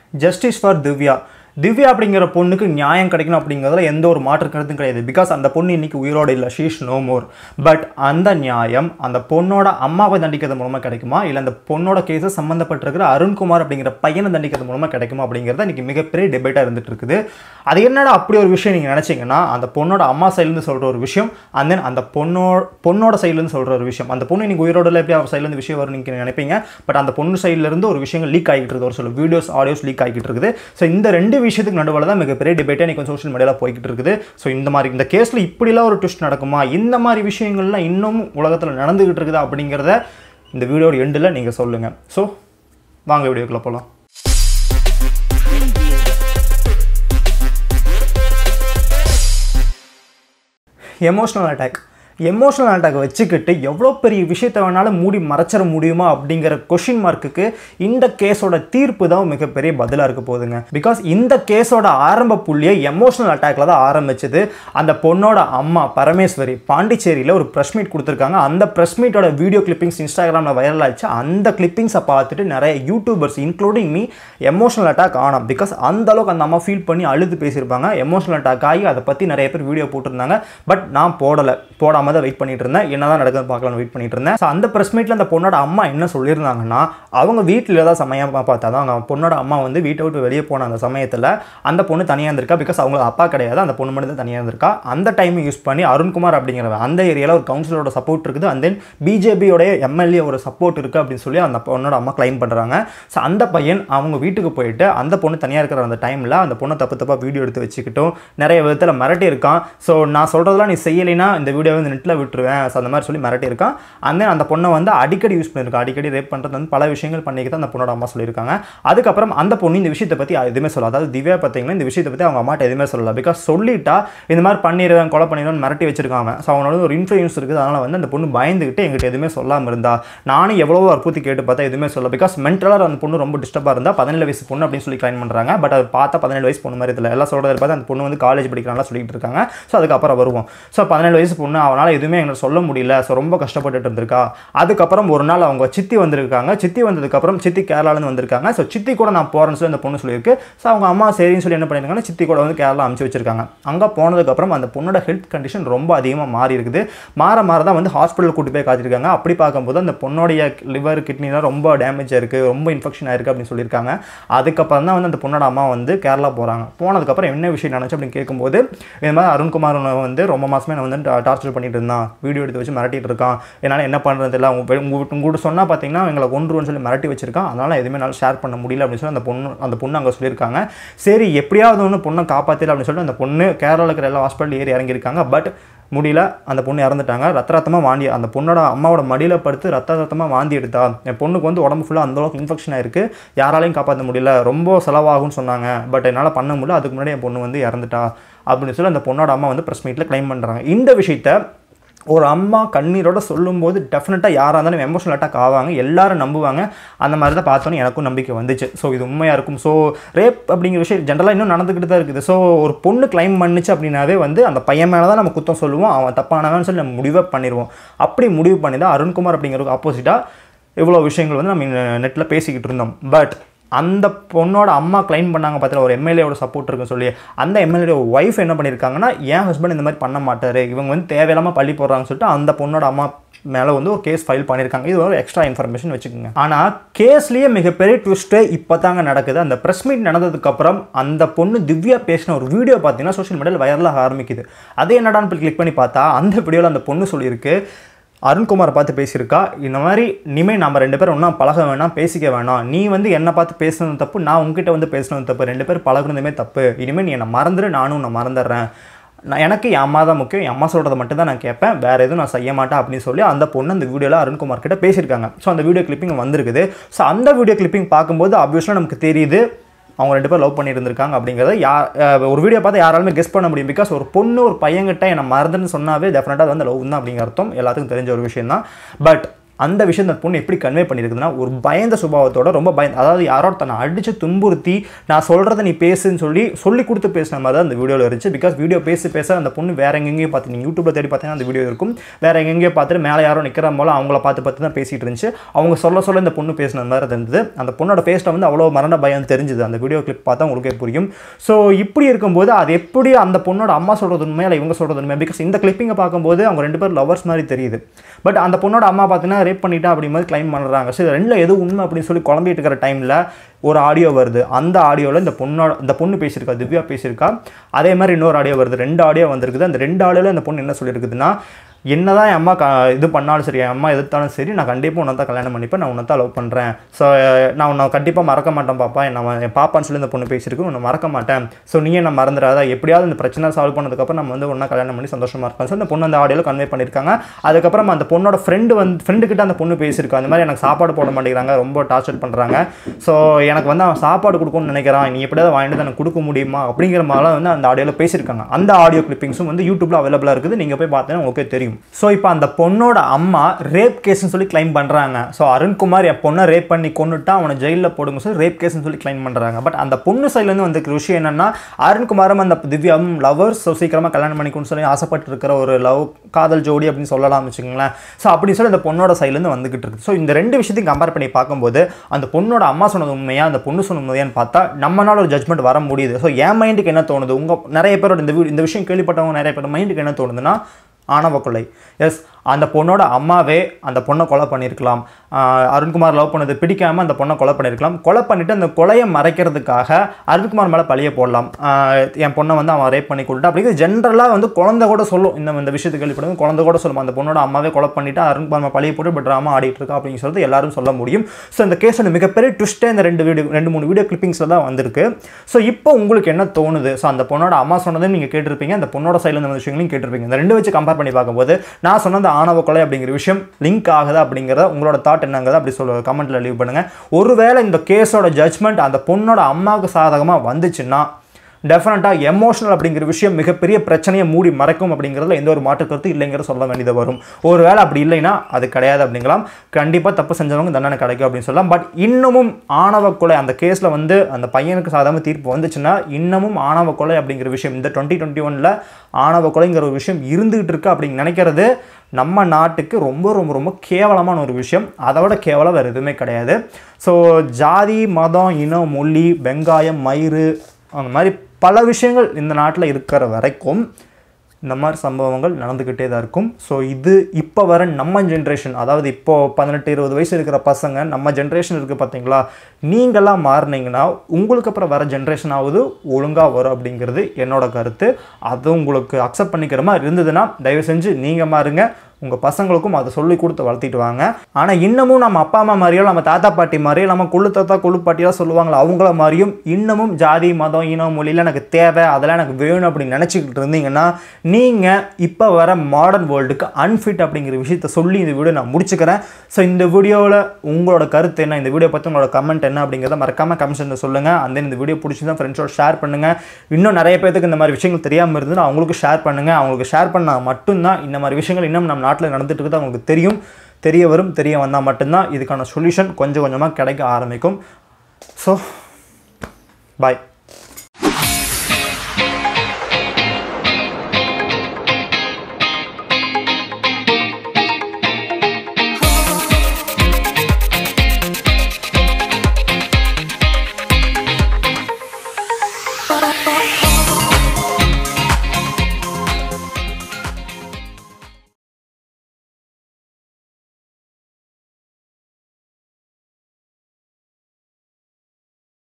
Justice for Divya. Divya அப்படிங்கிற பொண்ணுக்கு நியாயம் கிடைக்கணும் அப்படிங்கிறதுல எந்த ஒரு மாற்று கருத்தும் கிடையாது. பிகாஸ் அந்த பொண்ணு இன்னைக்கு உயிரோடு இல்லை, she is no more. But அந்த நியாயம் அந்த பொண்ணோட அம்மாவை தண்டிக்கிறது மூலமாக கிடைக்குமா, இல்லை அந்த பொண்ணோட கேஸை சம்மந்தப்பட்டிருக்கிற அருண்குமார் அப்படிங்கிற பையனை தண்டிக்கிறது மூலமாக கிடைக்குமா அப்படிங்கிறத இன்றைக்கி மிகப்பெரிய டிபேட்டாக இருந்துட்டு இருக்குது. அது என்னடா அப்படி ஒரு விஷயம் நீங்கள் நினச்சிங்கன்னா, அந்த பொண்ணோட அம்மா சைட்லேருந்து சொல்கிற ஒரு விஷயம், அண்ட் தென் அந்த பொண்ணோட சைட்லேருந்து சொல்கிற ஒரு விஷயம். அந்த பொண்ணு இன்னைக்கு உயிரோடு இல்லை, எப்படி அவர் சைட்லேருந்து விஷயம் வரும் நீங்கள் நினைப்பீங்க. பட் அந்த பொண்ணு சைட்லேருந்து ஒரு விஷயங்கள் லீக் ஆகிட்டு இருக்குது, ஒரு சில வீடியோஸ் ஆடியோஸ் லீக் ஆகிட்டு இருக்குது. ஸோ இந்த ரெண்டு விஷயத்துக்கு நடுவில் தான் மிகப்பெரிய டிபேட்டே இன்றைக்கி சோஷியல் மீடியாவில் போய்கிட்டு இருக்குது. ஸோ இந்த கேஸில் இப்படிலாம் ஒரு ட்விஸ்ட் நடக்குமா, இந்த மாதிரி விஷயங்கள்லாம் இன்னும் உலகத்தில் நடந்துகிட்டு இருக்குதா அப்படிங்கிறத இந்த வீடியோட எண்டில் நீங்கள் சொல்லுங்கள். ஸோ வாங்க வீடியோக்குள்ளே போகலாம். எமோஷனல் அட்டாக் வச்சுக்கிட்டு எவ்வளோ பெரிய விஷயத்தை வேணாலும் மூடி மறைச்சிட முடியுமா அப்படிங்கிற கொஷின் மார்க்குக்கு இந்த கேஸோட தீர்ப்பு தான் மிகப்பெரிய பதிலாக இருக்க போகுதுங்க. பிகாஸ் இந்த கேஸோட ஆரம்ப புள்ளியை எமோஷனல் அட்டாக்ல தான் ஆரம்பிச்சது. அந்த பொண்ணோட அம்மா பரமேஸ்வரி பாண்டிச்சேரியில் ஒரு ப்ரெஸ் மீட் கொடுத்துருக்காங்க. அந்த ப்ரெஸ் மீட்டோட வீடியோ கிளிப்பிங்ஸ் இன்ஸ்டாகிராமில் வைரல் ஆச்சு. அந்த கிளிப்பிங்ஸை பார்த்துட்டு நிறைய youtubers including me emotional attack ஆனோம். பிகாஸ் அந்த அளவுக்கு அந்த அம்மா ஃபீல் பண்ணி அழுது பேசியிருப்பாங்க. எமோஷனல் அட்டாக் ஆகி அதை பற்றி நிறைய பேர் வீடியோ போட்டிருந்தாங்க. பட் நான் போடாமல் தான் வெயிட் பண்ணிட்டு இருந்தேன், என்னதான் நடக்குதுன்னு பார்க்கலாம்னு வெயிட் பண்ணிட்டு இருந்தேன். ஸோ அந்த ப்ரெஸ் மீட்டில் அந்த பொண்ணோட அம்மா என்ன சொல்லியிருந்தாங்கன்னா, அவங்க வீட்டில் தான் சமயமாக பார்த்தா தான் அவங்க பொண்ணோட அம்மா வந்து வீட்டை விட்டு வெளியே போன அந்த சமயத்தில் அந்த பொண்ணு தனியாக இருந்திருக்கா. பிகாஸ் அவங்களுக்கு அப்பா கிடையாது, அந்த பொண்ணு மட்டும் தான் தனியாக இருந்திருக்கா. அந்த டைம் யூஸ் பண்ணி அருண்குமார் அப்படிங்கிற அந்த ஏரியாவில் ஒரு கவுன்சிலரோட சப்போர்ட் இருக்குது, அண்ட் தென் பிஜேபியோடைய எம்எல்ஏ ஒரு சப்போர்ட் இருக்குது அப்படின்னு சொல்லி அந்த பொண்ணோட அம்மா கிளைம் பண்ணுறாங்க. ஸோ அந்த பையன் அவங்க வீட்டுக்கு போயிட்டு அந்த பொண்ணு தனியாக இருக்கிற அந்த டைமில் அந்த பொண்ணை தப்பாக வீடியோ எடுத்து வச்சுக்கிட்டும் நிறைய விதத்தில் மிரட்டி இருக்கான். ஸோ நான் சொல்கிறதெல்லாம் நீ செய்யலைன்னா இந்த வீடியோ வந்து நெட்டில் விட்டுருவேன், ஸோ அந்த மாதிரி சொல்லி மிரட்டி இருக்கான். அந்த பொண்ணை வந்து அடிக்கடி யூஸ் பண்ணியிருக்கான், அடிக்கடி ரேப் பண்ணுறது வந்து பல விஷயங்கள் பண்ணிக்கிட்டு அந்த பொண்ணோட அம்மா சொல்லியிருக்காங்க. அதுக்கப்புறம் அந்த பொண்ணு இந்த விஷயத்தை பற்றி எதுவுமே சொல்லல. அதாவது திவ்யா பார்த்தீங்கன்னா இந்த விஷயத்தை பற்றி அவங்க அம்மாட்ட எதுவுமே சொல்லல. பிகாஸ் சொல்லிட்டா இந்த மாதிரி பண்ணிடுவேன், கொலை பண்ணிடுவேன் மிரட்டி வச்சிருக்காங்க. ஸோ அவனோட ஒரு இன்ஃப்ளூயன்ஸ் இருக்குது. அதனால் வந்து அந்த பொண்ணு பயந்துக்கிட்டு எங்கிட்ட எதுவுமே சொல்லாமல் இருந்தா. நானும் எவ்வளவோ அற்புத்தி கேட்டு பார்த்தா எதுவுமே சொல்ல. பிகாஸ் மென்டலாக அந்த பொண்ணு ரொம்ப டிஸ்டர்பாக இருந்தா. 17 வயசு பொண்ணு அப்படின்னு சொல்லி கிளைம் பண்ணுறாங்க. பட் அது பார்த்தா 17 வயசு பொண்ணு மாதிரி இல்லை. எல்லாம் சொல்கிறது பார்த்து அந்த பொண்ணு வந்து காலேஜ் படிக்கிறாங்களா சொல்லிட்டு இருக்காங்க. ஸோ அதுக்கப்புறம் வருவோம். ஸோ 17 வயசு பொண்ணு, அவனால் எதுவுமே எங்களுக்கு சொல்ல முடியல. ஸோ ரொம்ப கஷ்டப்பட்டுட்டு இருந்திருக்கா. அதுக்கப்புறம் ஒரு நாள் அவங்க சித்தி வந்திருக்காங்க. சித்தி வந்ததுக்கப்புறம் சித்தி கேரளாலேருந்து வந்திருக்காங்க. ஸோ சித்தி கூட நான் போகிறேன்னு சொல்லி அந்த பொண்ணு சொல்லியிருக்கு. ஸோ அவங்க அம்மா சரின்னு சொல்லி என்ன பண்ணியிருக்காங்கன்னா சித்தி கூட வந்து கேரளா அனுப்பிச்சு வச்சிருக்காங்க. அங்கே போனதுக்கப்புறம் அந்த பொண்ணோட ஹெல்த் கண்டிஷன் ரொம்ப அதிகமாக மாறி இருக்குது. மாற தான் வந்து ஹாஸ்பிட்டல் கூட்டு போய் காத்திருக்காங்க. அப்படி பார்க்கும்போது அந்த பொண்ணோடைய லிவர் கிட்னிலாம் ரொம்ப டேமேஜாக இருக்குது, ரொம்ப இன்ஃபெக்ஷன் ஆயிருக்கு அப்படின்னு சொல்லியிருக்காங்க. அதுக்கப்புறம் தான் வந்து அந்த பொண்ணோட அம்மா வந்து கேரளா போகிறாங்க. போனதுக்கப்புறம் என்ன விஷயம் நினச்சி அப்படின்னு கேட்கும்போது, இந்த மாதிரி அருண்குமார் வந்து ரொம்ப மாதமே நான் வந்து டார்ச்சர் பண்ணிட்டு இருந்தான், வீடியோ எடுத்து வச்சு மிரட்டிட்டு இருக்கான், என்னால் என்ன பண்ணுறது இல்லை, உங்கள்கிட்ட சொன்னால் பார்த்தீங்கன்னா எங்களை கொன்றுன்னு சொல்லி மிரட்டி வச்சிருக்கான், அதனால் எதுவுமே என்னால் ஷேர் பண்ண முடியல அப்படின்னு சொல்லி அந்த பொண்ணு அங்கே சொல்லியிருக்காங்க. சரி எப்படியாவது ஒன்று பொண்ணை காப்பாற்றல அப்படின்னு சொல்லிட்டு அந்த பொண்ணு கேரளாவில் இருக்கிற எல்லா ஹாஸ்பிட்டல் ஏறி இறங்கியிருக்காங்க. பட் முடியல, அந்த பொண்ணு இறந்துட்டாங்க. ரத்தமாக வாந்தி, அந்த பொண்ணோட அம்மாவோட மடியில் படுத்து ரத்தமாக வாந்தி எடுத்தா. என் பொண்ணுக்கு வந்து உடம்பு ஃபுல்லாக அந்தளவுக்கு இன்ஃபெக்ஷன் ஆயிருக்கு, யாராலையும் காப்பாற்ற முடியல, ரொம்ப செலவாகும்னு சொன்னாங்க. பட் என்னால் பண்ண முடியல, அதுக்கு முன்னாடி என் பொண்ணு வந்து இறந்துட்டா அப்படின்னு சொல்லி அந்த பொண்ணோட அம்மா வந்து ப்ரெஸ் மீட்டில் கிளைம் பண்ணுறாங்க. இந்த விஷயத்தை ஒரு அம்மா கண்ணீரோட சொல்லும்போது டெஃபினட்டாக யாராக இருந்தாலும் எமோஷனல் அட்டாக் ஆவாங்க, எல்லாரும் நம்புவாங்க. அந்த மாதிரி தான் பார்த்தோன்னே எனக்கும் நம்பிக்கை வந்துச்சு. ஸோ இது உண்மையாக இருக்கும். ஸோ ரேப் அப்படிங்கிற விஷயம் ஜென்ரலாக இன்னும் நடந்துக்கிட்டு தான் இருக்குது. ஸோ ஒரு பொண்ணு கிளைம் பண்ணிச்சு அப்படின்னாவே வந்து அந்த பையன் மேலே தான் நம்ம குத்தம் சொல்லுவோம், அவன் தப்பானவன்னு சொல்லி நம்ம முடிவே பண்ணிடுவோம். அப்படி முடிவு பண்ணி தான் அருண்குமார் அப்படிங்கிறதுக்கு ஆப்போசிட்டாக இவ்வளோ விஷயங்கள் வந்து நம்ம நெட்டில் பேசிக்கிட்டு இருந்தோம். பட் அந்த பொண்ணோட அம்மா கிளைம் பண்ணாங்க பார்த்தீங்கன்னா ஒரு எம்எல்ஏவோட சப்போர்ட் இருக்குன்னு சொல்லி, அந்த எம்எல்ஏ ஒய்ஃப் என்ன பண்ணியிருக்காங்கன்னா, என் ஹஸ்பண்ட் இந்த மாதிரி பண்ண மாட்டார், இவங்க வந்து தேவையில்லாமல் பள்ளி போடுறாங்கன்னு சொல்லிட்டு அந்த பொண்ணோட அம்மா மேலே வந்து ஒரு கேஸ் ஃபைல் பண்ணியிருக்காங்க. இது ஒரு எக்ஸ்ட்ரா இன்ஃபர்மேஷன் வச்சுக்கோங்க. ஆனால் கேஸ்லேயே மிகப்பெரிய ட்விஸ்ட்டு இப்போ தாங்க நடக்குது. அந்த ப்ரெஸ் மீட் நடந்ததுக்கப்புறம் அந்த பொண்ணு திவ்யா பேசின ஒரு வீடியோ பார்த்தீங்கன்னா சோஷியல் மீடியாவில் வைரலாக ஆரம்பிக்குது. அதே என்னடான்னு போய் கிளிக் பண்ணி பார்த்தா அந்த வீடியோவில் அந்த பொண்ணு சொல்லியிருக்கு, அருண்குமாரை பார்த்து பேசியிருக்கா, இந்த மாதிரி இனிமேல் நம்ம 2 பேரும் ஒன்றா பழக வேணாம், பேசிக்க வேணாம், நீ வந்து என்னை பார்த்து பேசுனது தப்பு, நான் உங்ககிட்ட வந்து பேசுனது தப்பு, 2 பேர் பழகுனதுமே தப்பு, இனிமேல் நீ என்னை மறந்துடு, நானும் உன்னை மறந்துடுறேன், எனக்கு என் அம்மா தான் முக்கியம், என் அம்மா சொல்கிறத மட்டும் தான் நான் கேட்பேன், வேறு எதுவும் நான் செய்ய மாட்டேன் அப்படின்னு சொல்லி அந்த பொண்ணு அந்த வீடியோவில் அருண்குமார் கிட்ட பேசியிருக்காங்க. ஸோ அந்த வீடியோ கிளிப்பிங் வந்திருக்குது. ஸோ அந்த வீடியோ கிளிப்பிங் பார்க்கும்போது ஆப்வியஸ்லாக நமக்கு தெரியுது அவங்க 2 பேர் லவ் பண்ணியிருந்திருக்காங்க அப்படிங்கிறத ஒரு வீடியோ பார்த்து யாராலுமே கெஸ் பண்ண முடியும். பிகாஸ் ஒரு பொண்ணு ஒரு பையன்கிட்ட என்னை மறந்துன்னு சொன்னாவே டெஃபினட்டாக அது வந்து லவ் தான் அப்படிங்கிற அர்த்தம் எல்லாத்துக்கும் தெரிஞ்ச ஒரு விஷயம் தான். பட் அந்த விஷயம் அந்த பொண்ணு எப்படி கன்வே பண்ணியிருக்குதுன்னா ஒரு பயந்த சுபாவத்தோட ரொம்ப அதாவது யாரோ தன்னை அடித்து துன்புறுத்தி நான் சொல்கிறத நீ பேசுன்னு சொல்லி கொடுத்து பேசின மாதிரி தான் அந்த வீடியோவில் இருந்துச்சு. பிகாஸ் வீடியோ பேச அந்த பொண்ணு வேற எங்கெங்கேயும் பார்த்து நீங்கள் யூடியூப்ல தேடி பார்த்தீங்கன்னா அந்த வீடியோ இருக்கும். வேற எங்கெங்கேயோ பார்த்துட்டு மேலே யாரோ நிற்கிற போல அவங்கள பார்த்து தான் பேசிகிட்டு இருந்துச்சு. அவங்க சொல்ல இந்த பொண்ணு பேசின மாதிரி இருந்தது. அந்த பொண்ணோட ஃபேஸில் வந்து அவ்வளோ மரண பயம் தெரிஞ்சுது. அந்த வீடியோ கிளிப் பார்த்தா உங்களுக்கே புரியும். ஸோ இப்படி இருக்கும்போது அது எப்படி அந்த பொண்ணோட அம்மா சொல்கிறது உண்மையா இல்லை இவங்க சொல்கிறது உண்மையா? பிகாஸ் இந்த கிளிப்பிங்கை பார்க்கும்போது அவங்க 2 பேர் லவர்ஸ் மாதிரி தெரியுது. பட் அந்த பொண்ணோட அம்மா பார்த்தீங்கன்னா ரேப் பண்ணிட்டா அப்படி மாதிரி கிளைம் பண்ணுறாங்க. ஸோ ரெண்டில் எது உண்மை அப்படின்னு சொல்லி குழம்பிட்டு இருக்கிற டைமில் ஒரு ஆடியோ வருது. அந்த ஆடியோவில் இந்த பொண்ணு பேசியிருக்கா, திவ்யா பேசியிருக்கா. அதே மாதிரி இன்னொரு ஆடியோ வருது. 2 ஆடியோ வந்திருக்குது. அந்த 2 ஆடியோவில் அந்த பொண்ணு என்ன சொல்லியிருக்குதுன்னா, என்னதான் என் அம்மா இது பண்ணாலும் சரி, என் அம்மா எதிர்த்தாலும் சரி, நான் கண்டிப்பாக உன்னை தான் கல்யாணம் பண்ணிப்பேன், நான் உன்னை தான் லவ் பண்ணுறேன். ஸோ நான் உன்னை கண்டிப்பாக மறக்க மாட்டேன் பாப்பா, என் பாப்பான்னு சொல்லி இந்த பொண்ணு பேசியிருக்கு, உன்னை மறக்க மாட்டேன். ஸோ நீயே நான் மறந்துடாத, எப்படியாவது இந்த பிரச்சனை சால்வ் பண்ணதுக்கப்புறம் நம்ம வந்து ஒன்றா கல்யாணம் பண்ணி சந்தோஷமாக இருப்பேன். ஸோ அந்த பொண்ணு அந்த ஆடியோவில் கன்வே பண்ணியிருக்காங்க. அதுக்கப்புறம் அந்த பொண்ணோட ஃப்ரெண்டுக்கிட்ட அந்த பொண்ணு பேசியிருக்கா, அந்த மாதிரி எனக்கு சாப்பாடு போட மாட்டேங்கிறாங்க, ரொம்ப டார்ச்சர் பண்ணுறாங்க. ஸோ எனக்கு வந்து அவன் சாப்பாடு கொடுக்கணும்னு நினைக்கிறான், நீ எப்படியாவது வாங்கிட்டு எனக்கு கொடுக்க முடியுமா அப்படிங்கிற மாதிரிலாம் வந்து அந்த ஆடியோவில் பேசியிருக்காங்க. அந்த ஆடியோ கிளிப்பிங்ஸும் வந்து யூடியூப்ல அவைலபிளாக இருக்குது. நீங்கள் போய் பார்த்தீங்கன்னா உங்களுக்கு தெரியும். ஸோ இப்போ அந்த பொண்ணோட அம்மா ரேப் கேஸ்ன்னு சொல்லி கிளைம் பண்ணுறாங்க. ஸோ அருண்குமார் என் பொண்ணை ரேப் பண்ணி கொண்டுட்டா அவனை ஜெயிலில் போடுங்க சொல்லி ரேப் கேஸ்ன்னு சொல்லி கிளைம் பண்ணுறாங்க. பட் அந்த பொண்ணு சைட்லேருந்து வந்திருக்கிற விஷயம் என்னன்னா, அருண்குமாரும் அந்த திவ்யாவும் லவர்ஸ், ஸோ சீக்கிரமாக கல்யாணம் பண்ணிக்கணும்னு சொல்லி ஆசைப்பட்டு இருக்கிற ஒரு காதல் ஜோடி அப்படின்னு சொல்லலாம் வச்சுக்கோங்களேன். ஸோ அப்படி சொல்லி அந்த பொண்ணோட சைட்லேருந்து வந்துகிட்டு இருக்கு. ஸோ இந்த 2 விஷயத்தையும் கம்பேர் பண்ணி பார்க்கும்போது அந்த பொண்ணோட அம்மா சொன்னது உண்மையா, அந்த பொண்ணு சொன்னது உண்மையான்னு பார்த்தா நம்மளால ஒரு ஜட்மெண்ட் வர முடியுது. ஸோ என் மைண்டுக்கு என்ன தோணுது, நிறைய பேரோட இந்த விஷயம் கேள்விப்பட்டவங்க நிறைய பேர் மைண்டுக்கு என்ன தோணுதுன்னா, ஆணவ கொலை. எஸ், அந்த பொண்ணோட அம்மாவே அந்த பொண்ணை கொலை பண்ணியிருக்கலாம். அருண்குமார் லவ் பண்ணது பிடிக்காமல் அந்த பொண்ணை கொலை பண்ணியிருக்கலாம். கொலை பண்ணிவிட்டு அந்த கொலையை மறைக்கிறதுக்காக அருண்குமார் மேலே பழிய போடலாம். என் பொண்ணை வந்து அவன் ரேப் பண்ணி கொடுத்தா அப்படிங்கிறது ஜென்ரலாக வந்து குழந்தை கூட சொல்லும். இந்த விஷயத்தை கேள்விப்படுது குழந்தை கூட சொல்லும், அந்த பொண்ணோட அம்மாவே கொலை பண்ணிவிட்டு அருண்குமார் மேலே பழிய போட்டு இப்போ ட்ராமா ஆடிட்டு இருக்கா அப்படின்னு சொல்லிட்டு எல்லாரும் சொல்ல முடியும். ஸோ இந்த கேஸோட மிகப்பெரிய ட்விஸ்ட்டே இந்த 2-3 வீடியோ கிளிப்பிங்ஸில் தான் வந்திருக்கு. ஸோ இப்போ உங்களுக்கு என்ன தோணுது? ஸோ அந்த பொண்ணோட அம்மா சொன்னதும் நீங்கள் கேட்டிருப்பீங்க, அந்த பொண்ணோட சைடில் இந்த விஷயங்களையும் கேட்டிருப்பீங்க. இந்த 2 வச்சு கம்பேர் பண்ணி பார்க்கும்போது நான் சொன்ன ஆணவ கொலை அப்படிங்கிற விஷயம் லிங்க் ஆகுதா அப்படிங்கிறத உங்களோட தாட் என்னங்கிறத அப்படி கமெண்ட்ல லீவ் பண்ணுங்க. ஒருவேளை இந்த கேஸோட ஜட்ஜ்மெண்ட் அந்த பொண்ணோட அம்மாவுக்கு சாதகமாக வந்துச்சுன்னா டெஃபினட்டாக எமோஷனல் அப்படிங்கிற விஷயம் மிகப்பெரிய பிரச்சனையை மூடி மறைக்கும் அப்படிங்கிறதுல எந்த ஒரு மாற்று கருத்து இல்லைங்கிற சொல்ல வேண்டியது வரும். ஒருவேளை அப்படி இல்லைன்னா அது கிடையாது அப்படிங்கலாம். கண்டிப்பாக தப்பு செஞ்சவங்க தண்டனை கிடைக்கும் அப்படின்னு சொல்லலாம். பட் இன்னமும் ஆணவ கொலை அந்த கேஸில் வந்து அந்த பையனுக்கு சாதகமாக தீர்ப்பு வந்துச்சுன்னா இன்னமும் ஆணவ கொலை அப்படிங்கிற விஷயம் இந்த 2021 ஆணவ கொலைங்கிற ஒரு விஷயம் இருந்துகிட்டு இருக்கு அப்படின்னு நினைக்கிறது நம்ம நாட்டுக்கு ரொம்ப ரொம்ப ரொம்ப கேவலமான ஒரு விஷயம். அதை விட கேவலம் வேறு எதுவுமே கிடையாது. ஸோ ஜாதி, மதம், இனம், மொழி, வெங்காயம், மயிறு, அந்த மாதிரி பல விஷயங்கள் இந்த நாட்டில் இருக்கிற வரைக்கும் இந்த மாதிரி சம்பவங்கள் நடந்துக்கிட்டே தான் இருக்கும். ஸோ இது இப்போ வர நம்ம ஜென்ரேஷன், அதாவது இப்போது 18-20 வயசு இருக்கிற பசங்க நம்ம ஜென்ரேஷன் இருக்குது பார்த்தீங்களா, நீங்களாம் மாறினீங்கன்னா உங்களுக்கு அப்புறம் வர ஜென்ரேஷனாவது ஒழுங்காக வரும் அப்படிங்கிறது என்னோட கருத்து. அது உங்களுக்கு அக்செப்ட் பண்ணிக்கிற மாதிரி இருந்ததுன்னா தயவு செஞ்சு நீங்கள் மாறுங்க, உங்கள் பசங்களுக்கும் அதை சொல்லி கொடுத்து வளர்த்திட்டு வாங்க. ஆனால் இன்னமும் நம்ம அப்பா அம்மா மாதிரியோ நம்ம தாத்தா பாட்டி மாதிரியோ நம்ம கொள்ளு தாத்தா கொள்ளு பாட்டியெல்லாம் சொல்லுவாங்களா அவங்கள மாதிரியும் இன்னமும் ஜாதி, மதம், இனம், மொழியில் எனக்கு தேவை, அதெல்லாம் எனக்கு வேணும் அப்படின்னு நினச்சிக்கிட்டு இருந்தீங்கன்னா நீங்கள் இப்போ வர மாடர்ன் வேர்ல்டுக்கு அன்ஃபிட் அப்படிங்கிற விஷயத்த சொல்லி இந்த வீடியோ நான் முடிச்சுக்கிறேன். ஸோ இந்த வீடியோவில் உங்களோட கருத்து என்ன, இந்த வீடியோ பற்றி உங்களோட கமெண்ட் என்ன அப்படிங்கிறத மறக்காமல் கமெண்ட்ஸில் சொல்லுங்கள். அந்த இந்த வீடியோ பிடிச்சிதான் ஃப்ரெண்ட்ஸோட ஷேர் பண்ணுங்கள். இன்னும் நிறைய பேருக்கு இந்த மாதிரி விஷயங்கள் தெரியாமல் இருந்ததுன்னா அவங்களுக்கு ஷேர் பண்ணுங்கள். அவங்களுக்கு ஷேர் பண்ணால் மட்டும்தான் இந்த மாதிரி விஷயங்கள் இன்னும் நம்ம நாட்டில் நடந்துட்டு இருக்குது அவங்களுக்கு தெரியும், தெரிய வரும். தெரிய வந்தால் மட்டும்தான் இதுக்கான சொல்யூஷன் கொஞ்சம் கொஞ்சமாக கிடைக்க ஆரம்பிக்கும். ஸோ பாய்.